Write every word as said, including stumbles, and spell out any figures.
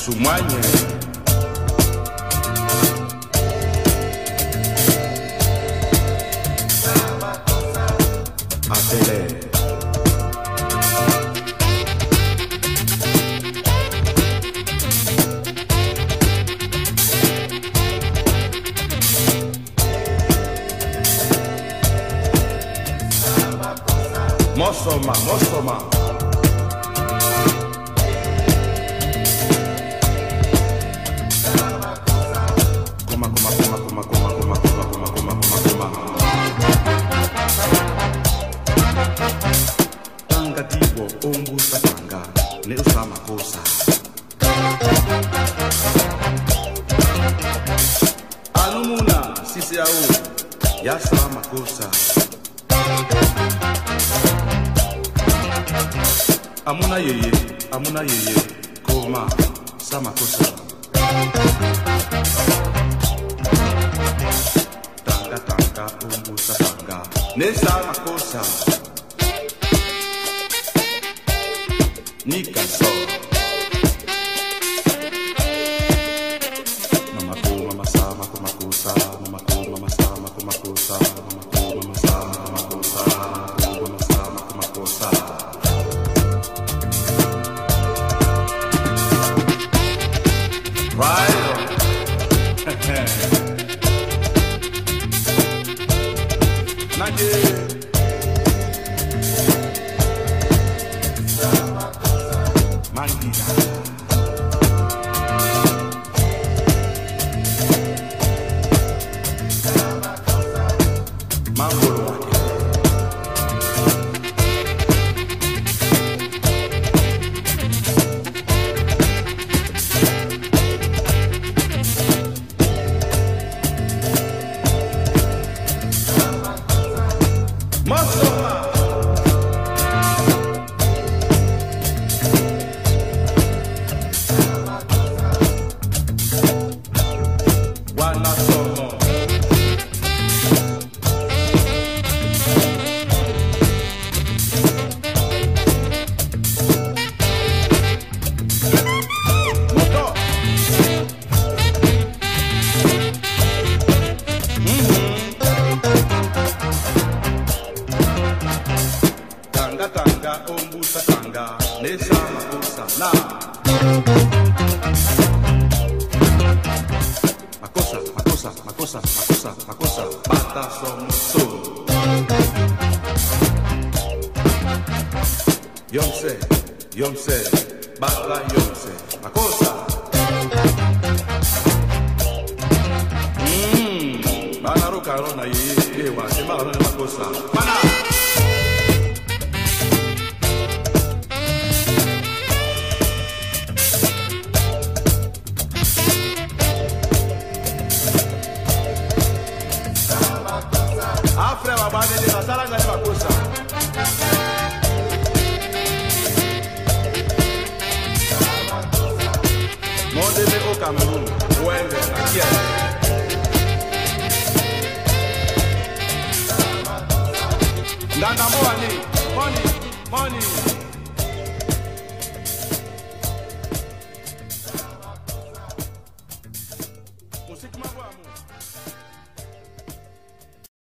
Sumanye Atele Mosoma, Mosoma Kuma, kuma, kuma, kuma, kuma, kuma, kuma, kuma, kuma, kuma, kuma Tanga tibo, ombu satanga Ne usama kosa Alumuna, sisi au Yasama kosa Amuna yeye, amuna yeye, koma, sama kosa Tanga tanga, umbu satanga, ne sama kosa Nika so Mama ko, mama sama, kuma kosa Mama ko, mama sama, kuma kosa Mama ko, mama sama, kuma kosa Mama ko, mama sama, kuma kosa Right on. Nage. Mandira. Mambolo wake. Ombusa tanga, nesa makosa na Makosa, makosa, makosa, makosa, makosa Bata somuso Yonse, yonse, bata yonse Makosa Mmm, bana roka rona ye, ye wa, sema rona makosa Mana Afre wa bade de la sala ngani makosa Monde me au Cameroun Wende na kia Ndanda mo ani Money, money